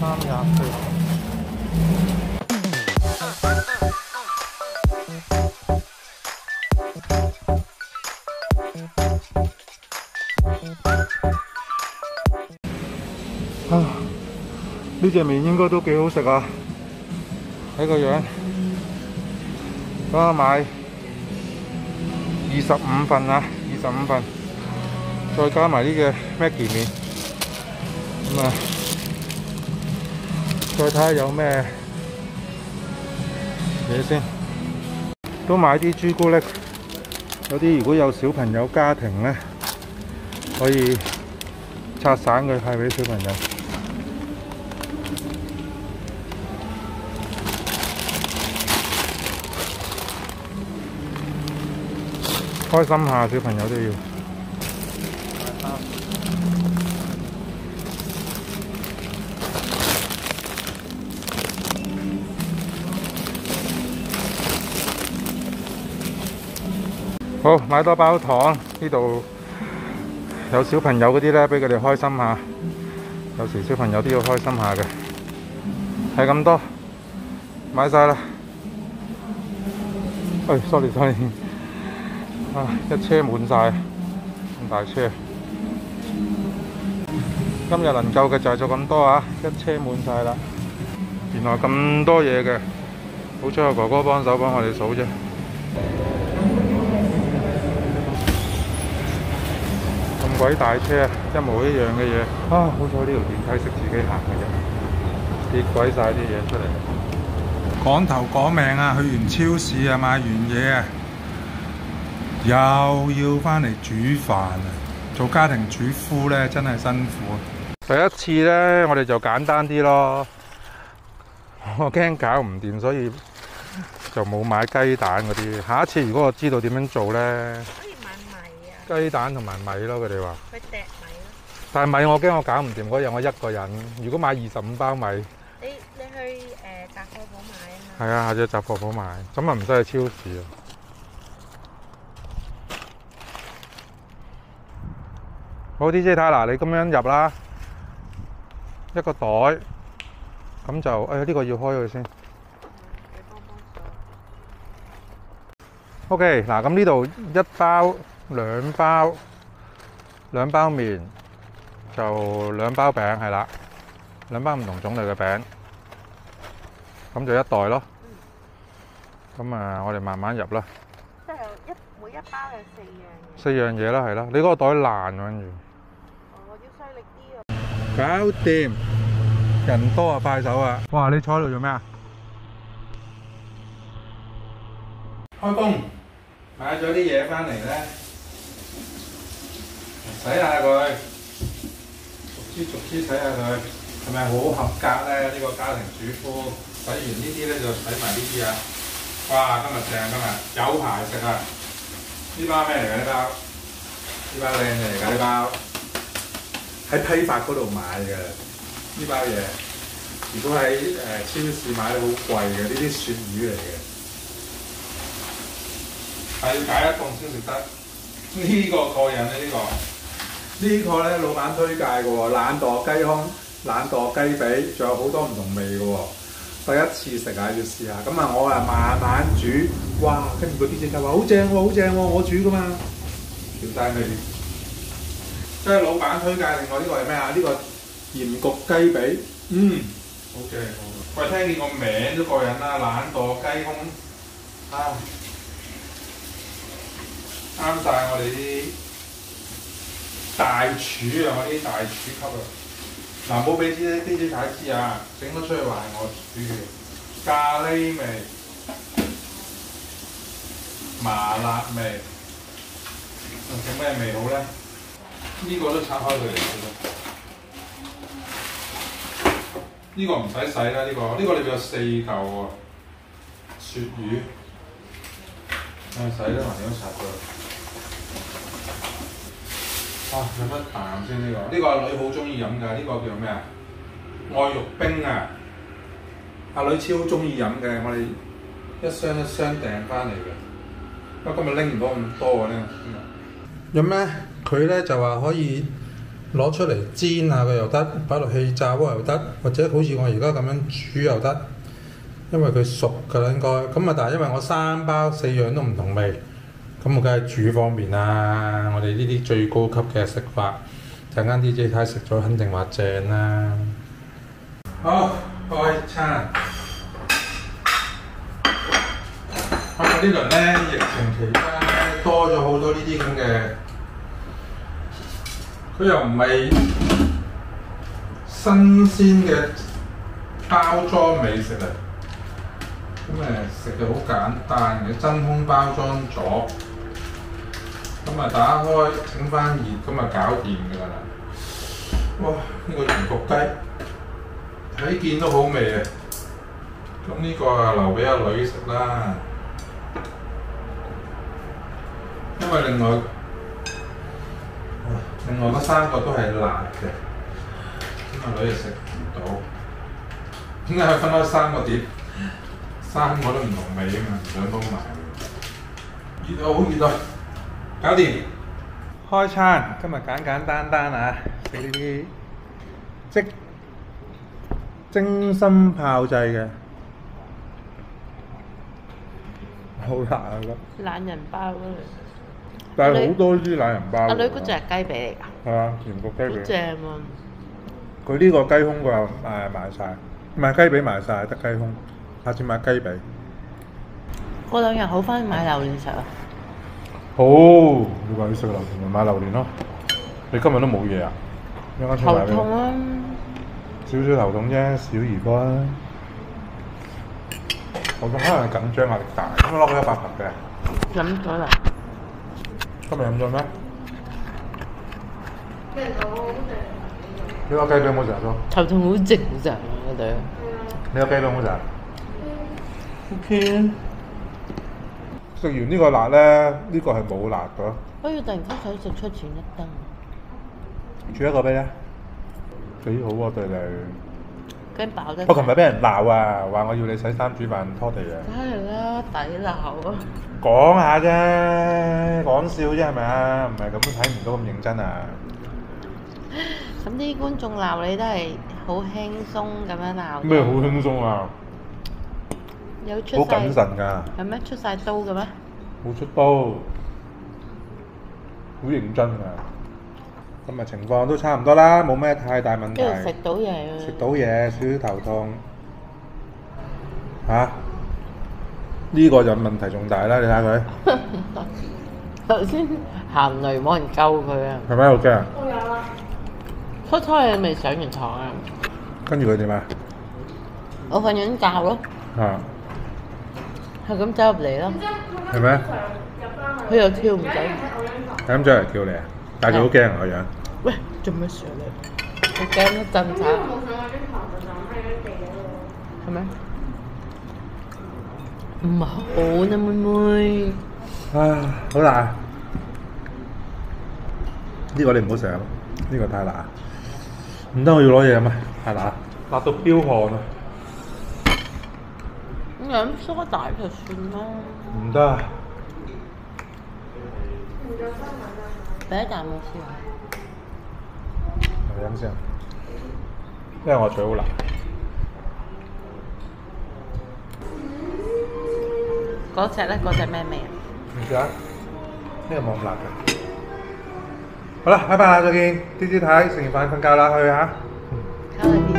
啱24。呢隻麵應該都幾好食啊！睇個樣，咁我買25份啊，25份，再加埋呢個 Maggi 麵，咁啊，再睇下有咩嘢先。都買啲朱古力，有啲如果有小朋友家庭咧，可以拆散佢派俾小朋友。開心下，小朋友都要。好，買多包糖，呢度有小朋友嗰啲咧，俾佢哋開心下。有時小朋友都要開心下嘅。係咁多，買晒啦。哎，sorry。一車滿晒，咁大車。今日能夠嘅就係做咁多啊，一車滿晒啦。原來咁多嘢嘅，好彩有哥哥幫手幫我哋數啫。咁鬼大車啊，一模一樣嘅嘢啊！好彩呢條電梯識自己行嘅啫，跌鬼晒啲嘢出嚟。趕頭趕命啊！去完超市啊，買完嘢啊，又要返嚟煮飯啊！做家庭主婦咧，真係辛苦。第一次咧，我哋就簡單啲咯。我驚搞唔掂，所以就冇買雞蛋嗰啲。下一次如果我知道點樣做咧， 可以買米啊。雞蛋同埋米咯，佢哋話。 佢掟米咯。 但係米我驚我搞唔掂嗰日，我一個人。如果買25包米， 你去雜貨鋪買啊嘛。 係啊，下次雜貨鋪買，咁啊唔使去超市啊。好啲姐睇嗱，你咁樣入啦，一個袋，咁就呢個要開佢先。 你幫手。 OK， 嗱咁呢度1包、2包麵，就2包餅係啦，2包唔同種類嘅餅，咁就1袋咯。咁啊，我哋慢慢入啦。 即係每一包有4樣嘢。 4樣嘢啦，係啦，你嗰個袋爛跟住。 我要犀利啲啊！ 搞掂，人多啊，快手啊！哇，你坐喺度做咩啊？開工，買咗啲嘢翻嚟咧，洗下佢，逐支洗下佢，係咪好合格咧？呢個家庭主婦洗完呢啲咧就洗埋呢啲啊！哇，今日正，今日有排食啊！呢包咩嚟㗎？呢包靚嘢嚟㗎，呢包。喺批發嗰度買嘅呢包嘢，如果喺超市買咧好貴嘅，呢啲鱈魚嚟嘅，係要解一凍先食得。呢個過癮啊！呢個咧老闆推介嘅喎，懶惰雞胸、懶惰雞髀，仲有好多唔同味嘅喎。第一次食啊，要試下。咁啊，我啊慢慢煮，哇！跟住個啲姐就話好正喎，好正喎，我煮㗎嘛，調晒味。即係老闆推介，另外呢個係咩啊？呢個鹽焗雞髀，好正好。喂，聽見個名都過癮啦，懶惰雞胸，啊，啱晒我哋啲大廚啊！我啲大廚級啊！嗱，冇俾啲太知啊，整得出去話係我煮嘅，咖喱味、麻辣味，整咩味好咧？呢個都拆開佢嚟嘅，呢個唔使洗啦，呢個裏邊有4嚿喎，鱈魚，洗啦，還點樣拆佢？飲一啖先呢個，阿女好中意飲㗎，呢個叫咩啊？愛玉冰啊！阿女超中意飲嘅，我哋一箱訂翻嚟嘅，不過今日拎唔到咁多嘅咧。飲咩？佢咧就話可以攞出嚟煎下佢又得，擺落氣炸鍋又得，或者好似我而家咁樣煮又得。因為佢熟㗎啦，應該咁啊！但係因為我3包4樣都唔同味，咁我梗係煮方便啦。我哋呢啲最高級嘅食法，陣間 DJ 太食咗肯定話正啦。好，開餐。咁啊！呢輪咧疫情期間咧多咗好多呢啲咁嘅，佢又唔係新鮮嘅包裝美食啊！咁食就好簡單嘅，真空包裝咗，咁啊打開整翻熱，咁啊搞掂㗎啦。哇！呢個鹽焗雞睇見都好味啊！咁呢個啊留俾阿女食啦，因為另外嗰3個都係辣嘅，咁阿女就食唔到。點解佢分開3個碟？3個都唔同味啊嘛，唔想撈埋。熱到好熱啊！搞掂。開餐，今日簡簡單單啊，食呢啲精心炮製嘅，好辣啊！ 懶人包嗰類。 但係好多呢啲懶人包。 阿女嗰隻係雞髀嚟㗎。 係啊，鹽焗雞髀。 好正喎！ 佢呢個雞胸佢又賣晒，唔係雞髀賣晒，得雞胸。下次買雞髀。 過2日好翻買榴蓮食啊！ 好，你話要食榴蓮咪買榴蓮咯。你今日都冇嘢啊？ 頭痛啊！ 少少頭痛啫，小兒科啦。頭痛可能係緊張壓力大，咁攞佢100盒嘅。 飲咗啦。 今日飲咗咩？你個雞髀冇食咗？ 頭痛好正常啊，我哋。 你個雞髀冇食？OK 啊。食完呢個辣咧，呢個係冇辣㗎。 不如突然間想食出前一燈。 煮一個俾你。幾好喎對你。 驚飽得。 我琴日俾人鬧啊，話我要你洗衫煮飯拖地啊。 梗係啦，抵鬧啊！ 講下啫，講笑啫係咪啊？唔係咁都睇唔到咁認真啊！ 咁啲觀眾鬧你都係好輕鬆咁樣鬧。 咩好輕鬆啊？ 有出好謹慎㗎。 係咩？出晒刀嘅咩？ 冇出刀，好認真㗎。今日情況都差唔多啦，冇咩太大問題。 跟住食到嘢啊！ 食到嘢，少少頭痛。嚇？呢個就問題仲大啦！你睇下佢。 頭先行雷冇人救佢啊！ 係咪好驚啊？ 我有啦。初初你未上完堂啊？ 跟住佢點啊？ 我瞓緊覺咯。 啊。 係咁走入嚟咯。 係咩？ 佢又跳唔走。 係咁走嚟叫你啊？但係佢好驚啊個樣。 喂，做咩上嚟？我驚得震曬。係咪？唔好啊，妹妹。 唉，好辣。呢個你唔好食啊！呢個太辣。唔得，我要攞嘢飲啊！太辣，辣到飆汗啊！ 飲蘇打就算啦。 唔得啊！ 第一啖我試下。 嚟飲先，因為我嘴好辣。 嗰隻咧，嗰隻咩味啊？ 唔知啊，呢個冇咁辣嘅。好啦，拜拜啦，再見。啲太食完飯瞓覺啦，去嚇。 卡